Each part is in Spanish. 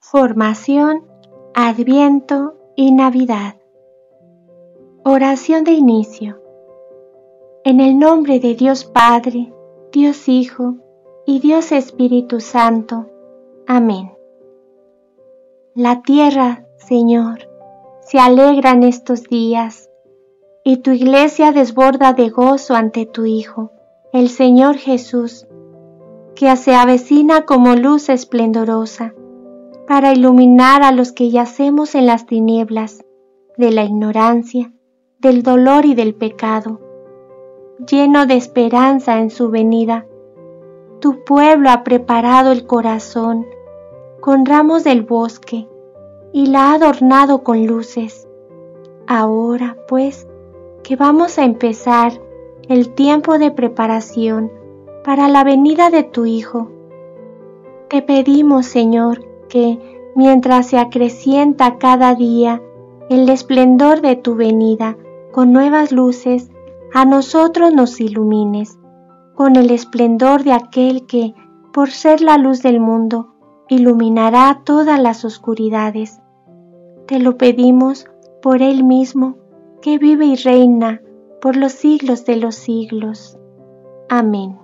Formación, Adviento y Navidad. Oración de inicio. En el nombre de Dios Padre, Dios Hijo y Dios Espíritu Santo. Amén. La tierra, Señor, se alegra en estos días, y tu iglesia desborda de gozo ante tu Hijo, el Señor Jesús, que se avecina como luz esplendorosa, para iluminar a los que yacemos en las tinieblas de la ignorancia, del dolor y del pecado. Lleno de esperanza en su venida, tu pueblo ha preparado el corazón con ramos del bosque y la ha adornado con luces. Ahora, pues, que vamos a empezar el tiempo de preparación para la venida de tu Hijo, te pedimos, Señor, que, mientras se acrecienta cada día el esplendor de tu venida con nuevas luces, a nosotros nos ilumines con el esplendor de aquel que, por ser la luz del mundo, iluminará todas las oscuridades. Te lo pedimos por Él mismo, que vive y reina por los siglos de los siglos. Amén.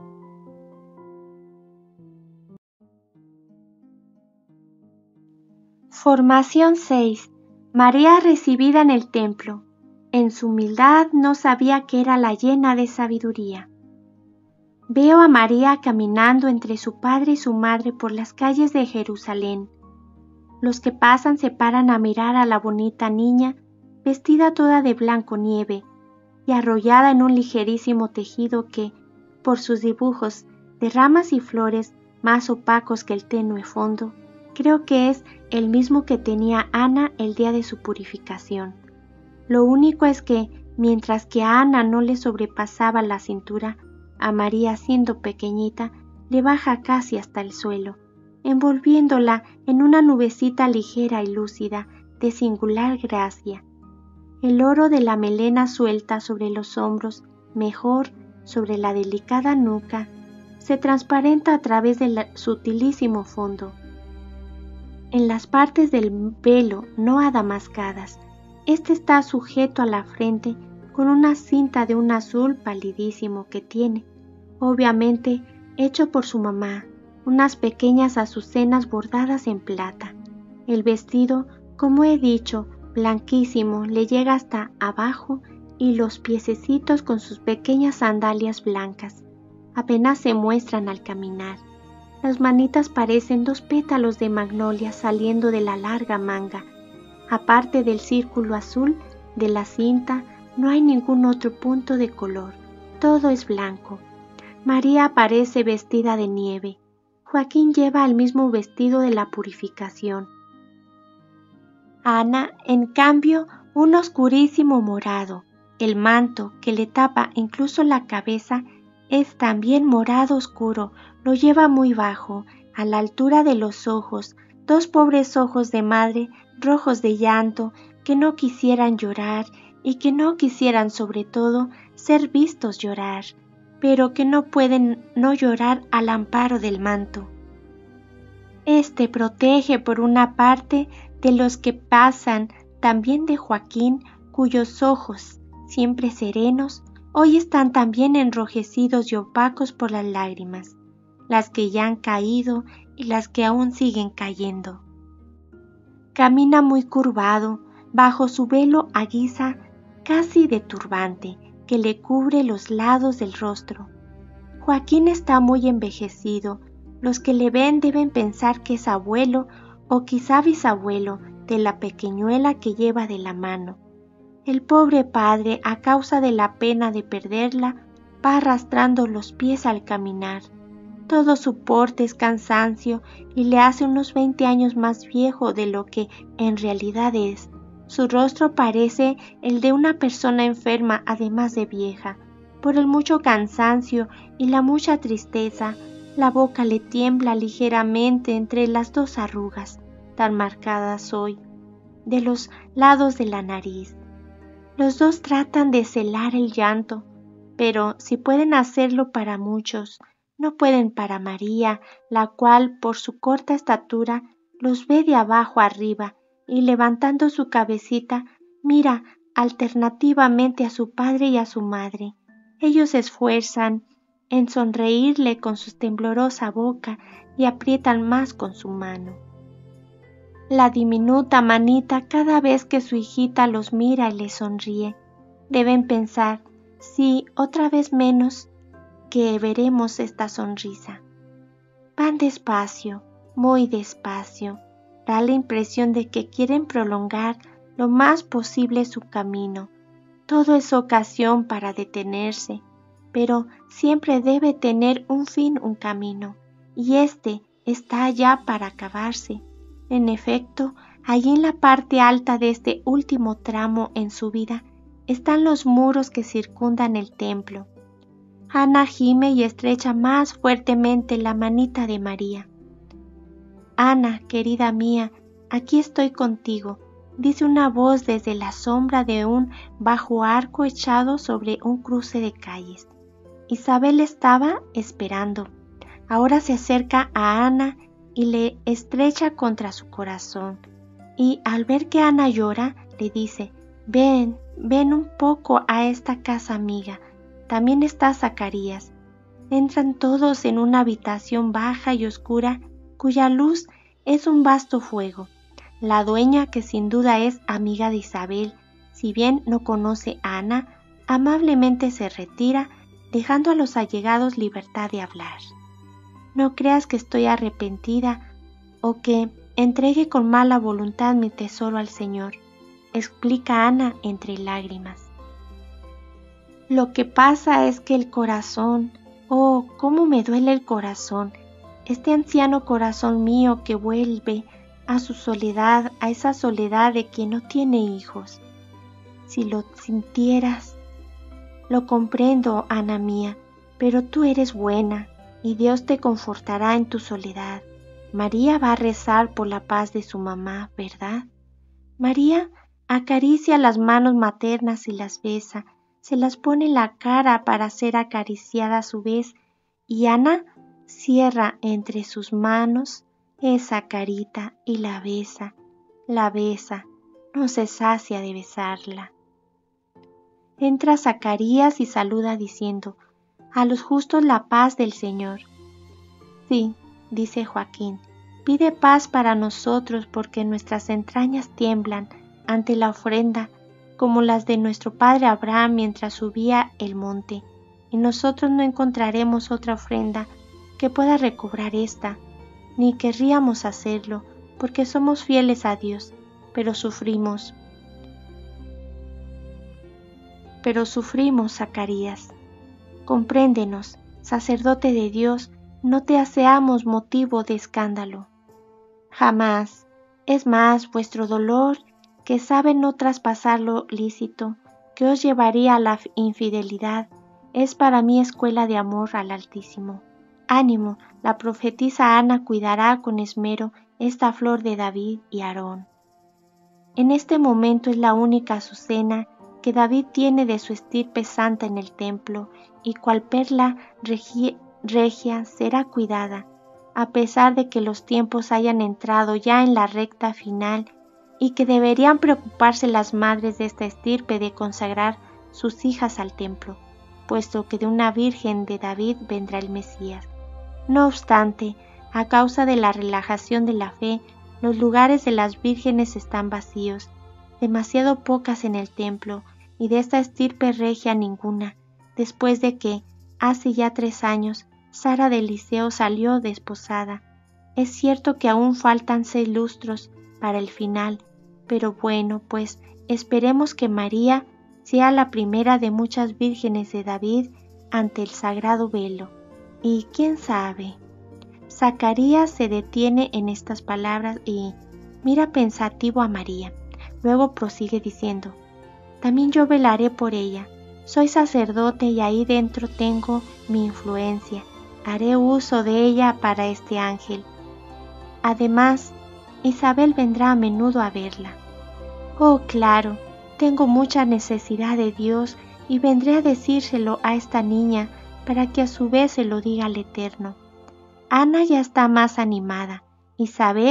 Formación 6. María recibida en el templo. En su humildad no sabía que era la llena de sabiduría. Veo a María caminando entre su padre y su madre por las calles de Jerusalén. Los que pasan se paran a mirar a la bonita niña, vestida toda de blanco nieve y arrollada en un ligerísimo tejido que, por sus dibujos de ramas y flores más opacos que el tenue fondo, creo que es el mismo que tenía Ana el día de su purificación. Lo único es que, mientras que a Ana no le sobrepasaba la cintura, a María, siendo pequeñita, le baja casi hasta el suelo, envolviéndola en una nubecita ligera y lúcida, de singular gracia. El oro de la melena suelta sobre los hombros, mejor sobre la delicada nuca, se transparenta a través del sutilísimo fondo. En las partes del velo no adamascadas, este está sujeto a la frente con una cinta de un azul palidísimo que tiene, obviamente hecho por su mamá, unas pequeñas azucenas bordadas en plata. El vestido, como he dicho, blanquísimo, le llega hasta abajo y los piececitos con sus pequeñas sandalias blancas apenas se muestran al caminar. Las manitas parecen 2 pétalos de magnolia saliendo de la larga manga. Aparte del círculo azul de la cinta, no hay ningún otro punto de color. Todo es blanco. María aparece vestida de nieve. Joaquín lleva el mismo vestido de la purificación. Ana, en cambio, un oscurísimo morado. El manto que le tapa incluso la cabeza es también morado oscuro. Lo lleva muy bajo, a la altura de los ojos, 2 pobres ojos de madre, rojos de llanto, que no quisieran llorar y que no quisieran sobre todo ser vistos llorar, pero que no pueden no llorar al amparo del manto. Este protege por una parte de los que pasan, también de Joaquín, cuyos ojos, siempre serenos, hoy están también enrojecidos y opacos por las lágrimas, las que ya han caído y las que aún siguen cayendo. Camina muy curvado, bajo su velo a guisa casi de turbante que le cubre los lados del rostro. Joaquín está muy envejecido. Los que le ven deben pensar que es abuelo o quizá bisabuelo de la pequeñuela que lleva de la mano. El pobre padre, a causa de la pena de perderla, va arrastrando los pies al caminar. Todo su porte es cansancio y le hace unos 20 años más viejo de lo que en realidad es. Su rostro parece el de una persona enferma, además de vieja. Por el mucho cansancio y la mucha tristeza, la boca le tiembla ligeramente entre las 2 arrugas, tan marcadas hoy, de los lados de la nariz. Los 2 tratan de celar el llanto, pero si pueden hacerlo para muchos, no pueden para María, la cual, por su corta estatura, los ve de abajo arriba y levantando su cabecita mira alternativamente a su padre y a su madre. Ellos se esfuerzan en sonreírle con su temblorosa boca y aprietan más con su mano. La diminuta manita cada vez que su hijita los mira y les sonríe. Deben pensar, sí, otra vez menos, que veremos esta sonrisa. Van despacio, muy despacio. Da la impresión de que quieren prolongar lo más posible su camino. Todo es ocasión para detenerse, pero siempre debe tener un fin, un camino, y este está allá para acabarse. En efecto, allí en la parte alta de este último tramo en su vida están los muros que circundan el templo. Ana gime y estrecha más fuertemente la manita de María. Ana, querida mía, aquí estoy contigo, dice una voz desde la sombra de un bajo arco echado sobre un cruce de calles. Isabel estaba esperando. Ahora se acerca a Ana y le estrecha contra su corazón. Y al ver que Ana llora, le dice, ven un poco a esta casa amiga. También está Zacarías. Entran todos en una habitación baja y oscura, cuya luz es un vasto fuego. La dueña, que sin duda es amiga de Isabel, si bien no conoce a Ana, amablemente se retira, dejando a los allegados libertad de hablar. No creas que estoy arrepentida o que entregue con mala voluntad mi tesoro al Señor, explica Ana entre lágrimas. Lo que pasa es que el corazón, oh, cómo me duele el corazón, este anciano corazón mío que vuelve a su soledad, a esa soledad de quien no tiene hijos. Si lo sintieras, lo comprendo, Ana mía, pero tú eres buena y Dios te confortará en tu soledad. María va a rezar por la paz de su mamá, ¿verdad? María acaricia las manos maternas y las besa, se las pone en la cara para ser acariciada a su vez, y Ana cierra entre sus manos esa carita y la besa, no se sacia de besarla. Entra Zacarías y saluda diciendo, a los justos la paz del Señor. Sí, dice Joaquín, pide paz para nosotros porque nuestras entrañas tiemblan ante la ofrenda como las de nuestro padre Abraham mientras subía el monte, y nosotros no encontraremos otra ofrenda que pueda recobrar esta, ni querríamos hacerlo, porque somos fieles a Dios, pero sufrimos, Zacarías. Compréndenos, sacerdote de Dios, no te seamos motivo de escándalo. Jamás. Es más, vuestro dolor, que sabe no traspasar lo lícito, que os llevaría a la infidelidad, es para mí escuela de amor al Altísimo. Ánimo, la profetisa Ana cuidará con esmero esta flor de David y Aarón. En este momento es la única azucena que David tiene de su estirpe santa en el templo, y cual perla regia será cuidada, a pesar de que los tiempos hayan entrado ya en la recta final y que deberían preocuparse las madres de esta estirpe de consagrar sus hijas al templo, puesto que de una virgen de David vendrá el Mesías. No obstante, a causa de la relajación de la fe, los lugares de las vírgenes están vacíos, demasiado pocas en el templo, y de esta estirpe regia ninguna, después de que, hace ya 3 años, Sara de Eliseo salió desposada. Es cierto que aún faltan 6 lustros para el final, pero bueno, pues esperemos que María sea la primera de muchas vírgenes de David ante el sagrado velo. Y quién sabe. Zacarías se detiene en estas palabras y mira pensativo a María. Luego prosigue diciendo, también yo velaré por ella. Soy sacerdote y ahí dentro tengo mi influencia. Haré uso de ella para este ángel. Además, Isabel vendrá a menudo a verla. Oh, claro, tengo mucha necesidad de Dios y vendré a decírselo a esta niña para que a su vez se lo diga al Eterno. Ana ya está más animada. Isabel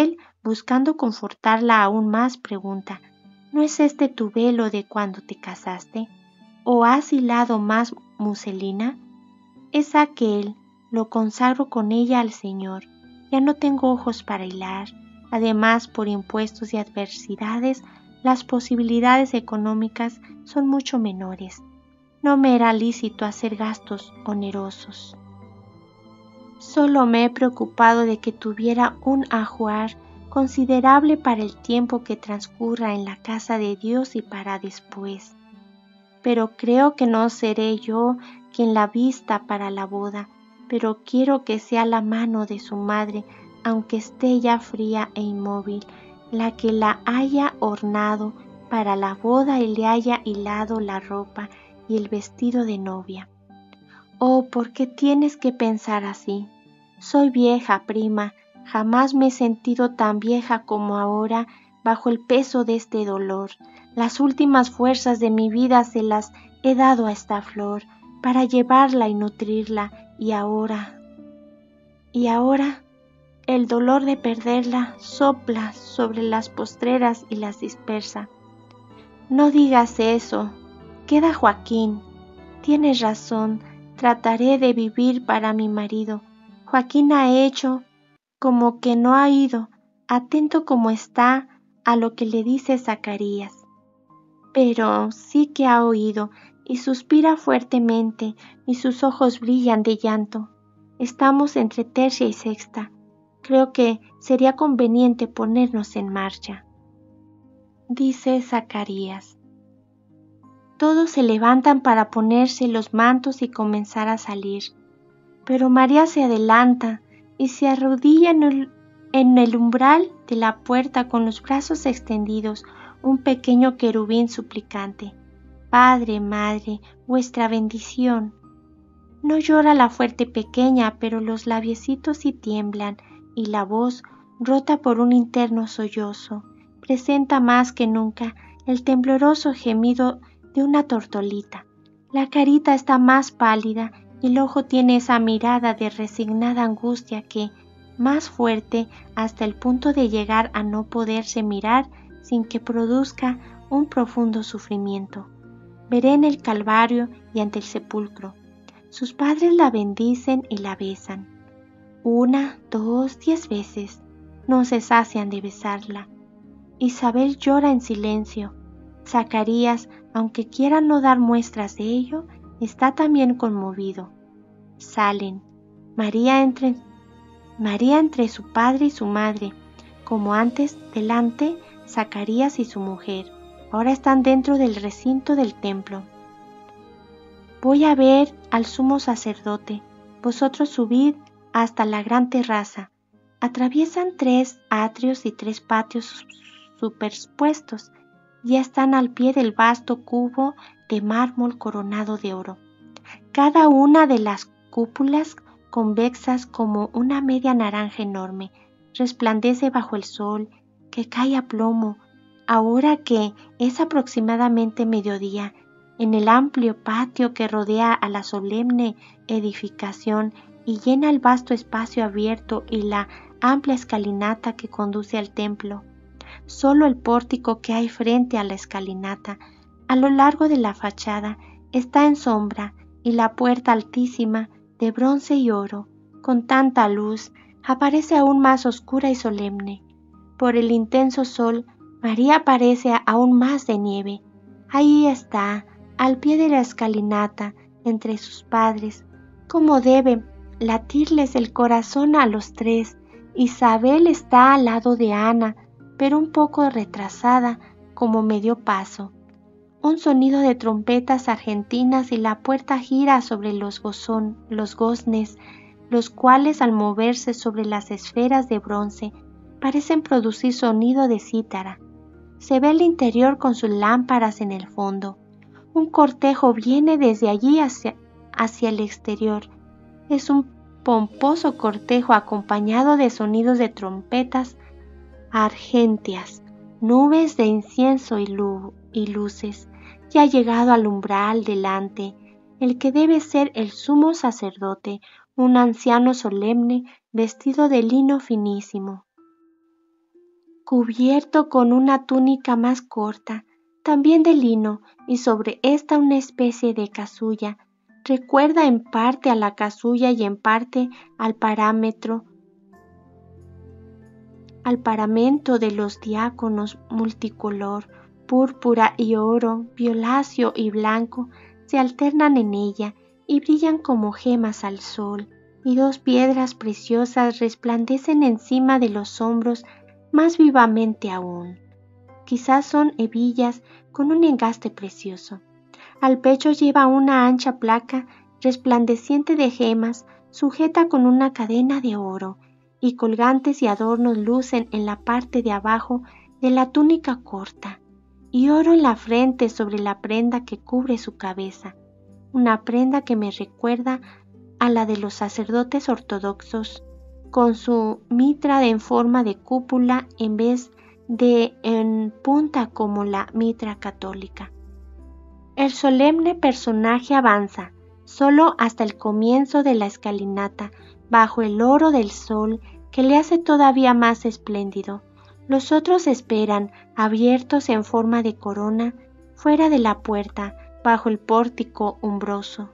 buscando confortarla aún más, pregunta: ¿no es este tu velo de cuando te casaste? ¿O has hilado más muselina? Es aquel, lo consagro con ella al Señor. Ya no tengo ojos para hilar. Además, por impuestos y adversidades, las posibilidades económicas son mucho menores. No me era lícito hacer gastos onerosos. Solo me he preocupado de que tuviera un ajuar considerable para el tiempo que transcurra en la casa de Dios y para después. Pero creo que no seré yo quien la vista para la boda, pero quiero que sea la mano de su madre, aunque esté ya fría e inmóvil, la que la haya ornado para la boda y le haya hilado la ropa y el vestido de novia. Oh, ¿por qué tienes que pensar así? Soy vieja, prima, jamás me he sentido tan vieja como ahora bajo el peso de este dolor. Las últimas fuerzas de mi vida se las he dado a esta flor para llevarla y nutrirla, y ahora, el dolor de perderla sopla sobre las postreras y las dispersa. No digas eso, queda Joaquín. Tienes razón, trataré de vivir para mi marido. Joaquín ha hecho como que no ha oído, atento como está a lo que le dice Zacarías. Pero sí que ha oído, y suspira fuertemente, y sus ojos brillan de llanto. Estamos entre tercia y sexta. Creo que sería conveniente ponernos en marcha. Dice Zacarías. Todos se levantan para ponerse los mantos y comenzar a salir. Pero María se adelanta y se arrodilla en el umbral de la puerta con los brazos extendidos, un pequeño querubín suplicante. Padre, madre, vuestra bendición. No llora la fuerte pequeña, pero los labiecitos sí tiemblan y la voz, rota por un interno sollozo, presenta más que nunca el tembloroso gemido de una tortolita. La carita está más pálida y el ojo tiene esa mirada de resignada angustia que, más fuerte hasta el punto de llegar a no poderse mirar sin que produzca un profundo sufrimiento. Veré en el Calvario y ante el sepulcro. Sus padres la bendicen y la besan. 1, 2, 10 veces. No se sacian de besarla. Isabel llora en silencio. Zacarías, aunque quiera no dar muestras de ello, está también conmovido. Salen. María entre su padre y su madre. Como antes, delante, Zacarías y su mujer. Ahora están dentro del recinto del templo. Voy a ver al sumo sacerdote. Vosotros subid hasta la gran terraza. Atraviesan 3 atrios y 3 patios superpuestos. Ya están al pie del vasto cubo de mármol coronado de oro. Cada una de las cúpulas, convexas como una media naranja enorme, resplandece bajo el sol que cae a plomo, ahora que es aproximadamente mediodía, en el amplio patio que rodea a la solemne edificación y llena el vasto espacio abierto y la amplia escalinata que conduce al templo. Solo el pórtico que hay frente a la escalinata, a lo largo de la fachada, está en sombra, y la puerta altísima, de bronce y oro, con tanta luz, aparece aún más oscura y solemne. Por el intenso sol, María parece aún más de nieve. Ahí está, al pie de la escalinata, entre sus padres. ¿Cómo debe latirles el corazón a los 3? Isabel está al lado de Ana, pero un poco retrasada, como medio paso. Un sonido de trompetas argentinas y la puerta gira sobre los goznes, los cuales al moverse sobre las esferas de bronce parecen producir sonido de cítara. Se ve el interior con sus lámparas en el fondo. Un cortejo viene desde allí hacia el exterior. Es un pomposo cortejo acompañado de sonidos de trompetas argentias, nubes de incienso y luces. Ya ha llegado al umbral delante, el que debe ser el sumo sacerdote, un anciano solemne vestido de lino finísimo. cubierto con una túnica más corta, también de lino, y sobre esta una especie de casulla. Recuerda en parte a la casulla y en parte al paramento de los diáconos multicolor, púrpura y oro, violáceo y blanco, se alternan en ella y brillan como gemas al sol, y dos piedras preciosas resplandecen encima de los hombros más vivamente aún. Quizás son hebillas con un engaste precioso. Al pecho lleva una ancha placa resplandeciente de gemas, sujeta con una cadena de oro, y colgantes y adornos lucen en la parte de abajo de la túnica corta, y oro en la frente sobre la prenda que cubre su cabeza, una prenda que me recuerda a la de los sacerdotes ortodoxos, con su mitra en forma de cúpula en vez de en punta como la mitra católica. El solemne personaje avanza, solo hasta el comienzo de la escalinata, bajo el oro del sol que le hace todavía más espléndido. Los otros esperan, abiertos en forma de corona, fuera de la puerta, bajo el pórtico umbroso.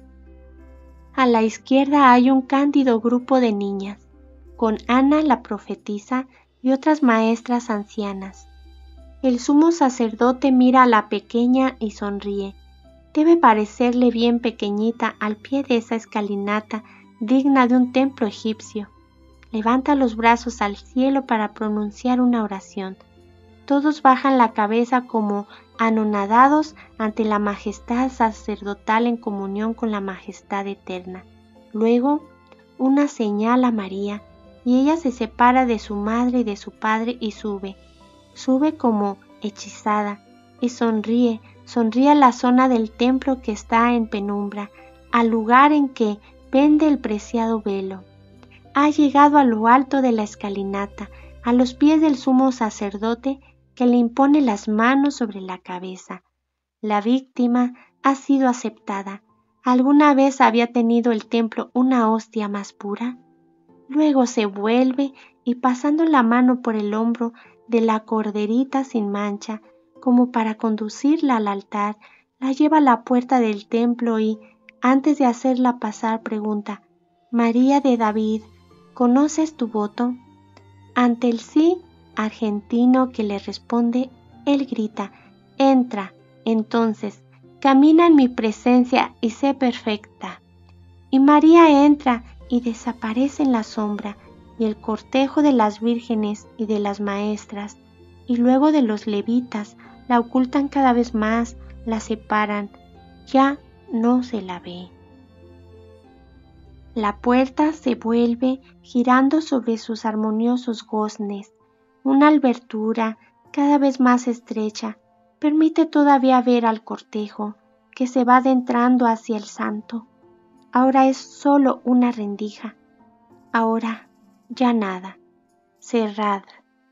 A la izquierda hay un cándido grupo de niñas, con Ana la profetisa y otras maestras ancianas. El sumo sacerdote mira a la pequeña y sonríe. Debe parecerle bien pequeñita al pie de esa escalinata digna de un templo egipcio. Levanta los brazos al cielo para pronunciar una oración. Todos bajan la cabeza como anonadados ante la majestad sacerdotal en comunión con la majestad eterna. Luego, una señal a María, y ella se separa de su madre y de su padre y sube. Sube como hechizada y sonríe a la zona del templo que está en penumbra, al lugar en que pende el preciado velo. Ha llegado a lo alto de la escalinata, a los pies del sumo sacerdote que le impone las manos sobre la cabeza. La víctima ha sido aceptada. ¿Alguna vez había tenido el templo una hostia más pura? Luego se vuelve y pasando la mano por el hombro de la corderita sin mancha, como para conducirla al altar, la lleva a la puerta del templo y, antes de hacerla pasar, pregunta: «María de David, ¿conoces tu voto?». Ante el sí argentino que le responde, él grita: «Entra, entonces, camina en mi presencia y sé perfecta». Y María entra y desaparece en la sombra, y el cortejo de las vírgenes y de las maestras, y luego de los levitas, la ocultan cada vez más, la separan, ya no se la ve. La puerta se vuelve girando sobre sus armoniosos goznes. Una abertura cada vez más estrecha permite todavía ver al cortejo que se va adentrando hacia el santo. Ahora es solo una rendija. Ahora ya nada. Cerrada.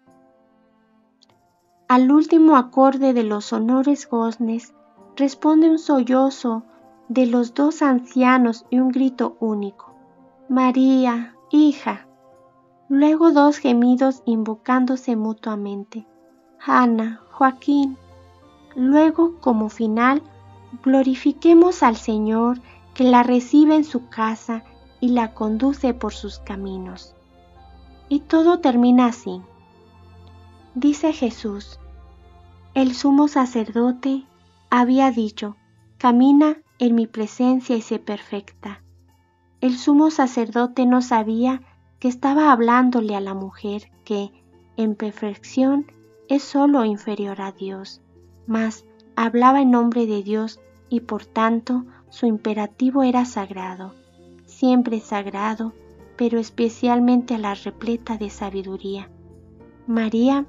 Al último acorde de los sonores goznes responde un sollozo de los dos ancianos y un grito único: «María, hija». Luego dos gemidos invocándose mutuamente: «Ana, Joaquín». Luego, como final, glorifiquemos al Señor que la recibe en su casa y la conduce por sus caminos. Y todo termina así. Dice Jesús: «El sumo sacerdote había dicho: camina en mi presencia y sé perfecta». El sumo sacerdote no sabía que estaba hablándole a la mujer que, en perfección, es solo inferior a Dios, mas hablaba en nombre de Dios y por tanto su imperativo era sagrado, siempre sagrado, pero especialmente a la repleta de sabiduría. María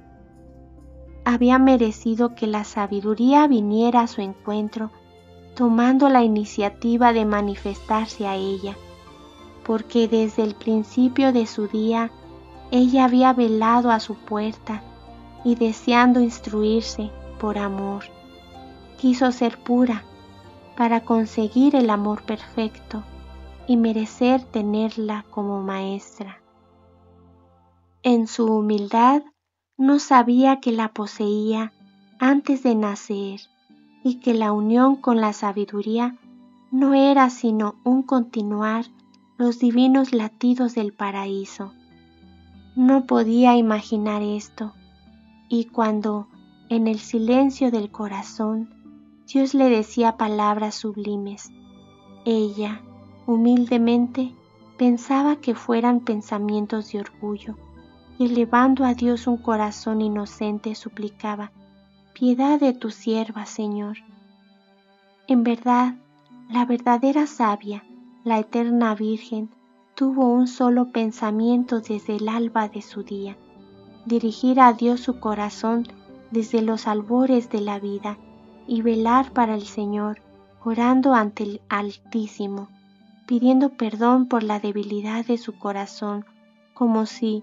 había merecido que la sabiduría viniera a su encuentro, tomando la iniciativa de manifestarse a ella, porque desde el principio de su día ella había velado a su puerta y, deseando instruirse por amor, quiso ser pura para conseguir el amor perfecto y merecer tenerla como maestra. En su humildad no sabía que la poseía antes de nacer y que la unión con la sabiduría no era sino un continuar los divinos latidos del paraíso. No podía imaginar esto, y cuando, en el silencio del corazón, Dios le decía palabras sublimes, ella, humildemente, pensaba que fueran pensamientos de orgullo, y elevando a Dios un corazón inocente suplicaba, piedad de tu sierva, Señor. En verdad, la verdadera sabia, la eterna Virgen, tuvo un solo pensamiento desde el alba de su día, dirigir a Dios su corazón desde los albores de la vida y velar para el Señor, orando ante el Altísimo, pidiendo perdón por la debilidad de su corazón, como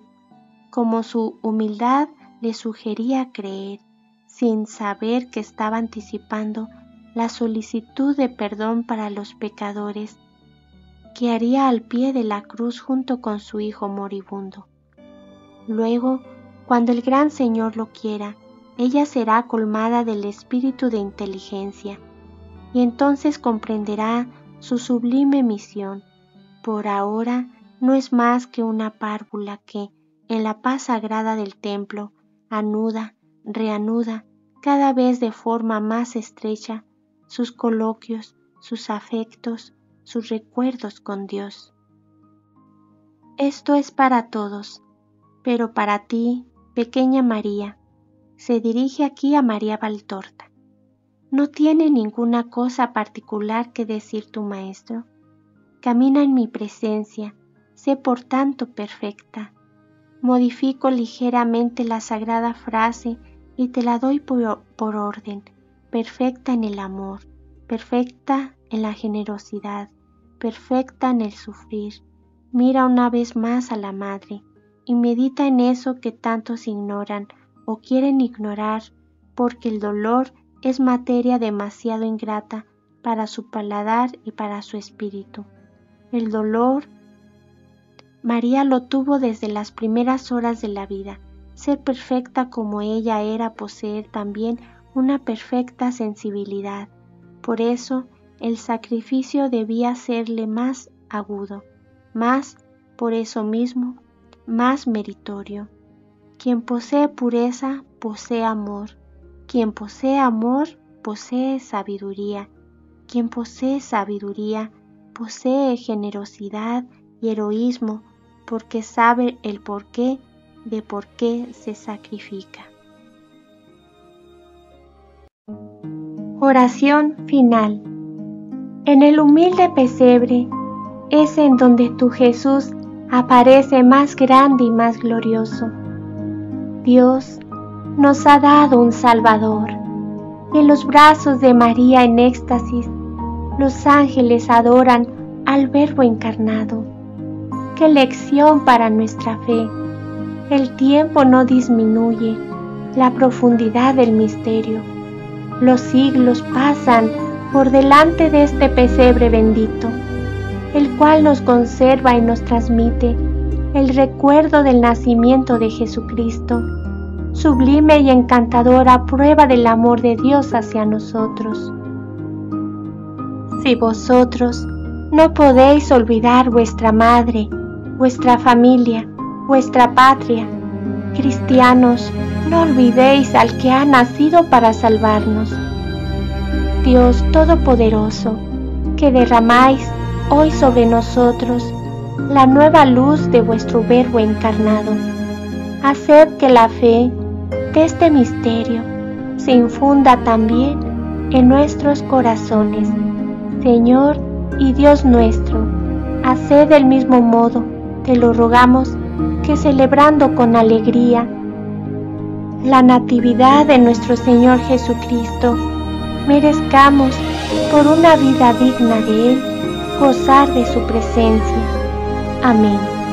su humildad le sugería creer, sin saber que estaba anticipando la solicitud de perdón para los pecadores que haría al pie de la cruz junto con su Hijo moribundo. Luego, cuando el gran Señor lo quiera, ella será colmada del espíritu de inteligencia, y entonces comprenderá su sublime misión. Por ahora no es más que una párvula que, en la paz sagrada del templo, anuda, reanuda, cada vez de forma más estrecha, sus coloquios, sus afectos, sus recuerdos con Dios. Esto es para todos, pero para ti, pequeña María, se dirige aquí a María Valtorta. ¿No tiene ninguna cosa particular que decir tu maestro? Camina en mi presencia, sé por tanto perfecta. Modifico ligeramente la sagrada frase y te la doy por orden, perfecta en el amor, perfecta en la generosidad, perfecta en el sufrir. Mira una vez más a la Madre y medita en eso que tantos ignoran o quieren ignorar, porque el dolor es materia demasiado ingrata para su paladar y para su espíritu. El dolor, María lo tuvo desde las primeras horas de la vida. Ser perfecta como ella era poseer también una perfecta sensibilidad. Por eso, el sacrificio debía serle más agudo, más, por eso mismo, más meritorio. Quien posee pureza, posee amor. Quien posee amor, posee sabiduría. Quien posee sabiduría, posee generosidad y heroísmo, porque sabe el porqué de por qué se sacrifica. Oración final. En el humilde pesebre es en donde tu Jesús aparece más grande y más glorioso. Dios nos ha dado un Salvador, y en los brazos de María en éxtasis, los ángeles adoran al Verbo encarnado. ¡Qué lección para nuestra fe! El tiempo no disminuye la profundidad del misterio. Los siglos pasan por delante de este pesebre bendito, el cual nos conserva y nos transmite el recuerdo del nacimiento de Jesucristo, sublime y encantadora prueba del amor de Dios hacia nosotros. Si vosotros no podéis olvidar vuestra madre, vuestra familia, vuestra patria, cristianos, no olvidéis al que ha nacido para salvarnos. Dios Todopoderoso, que derramáis hoy sobre nosotros la nueva luz de vuestro Verbo encarnado, haced que la fe de este misterio se infunda también en nuestros corazones. Señor y Dios nuestro, haced del mismo modo, te lo rogamos, que celebrando con alegría la natividad de nuestro Señor Jesucristo, merezcamos, por una vida digna de Él, gozar de su presencia. Amén.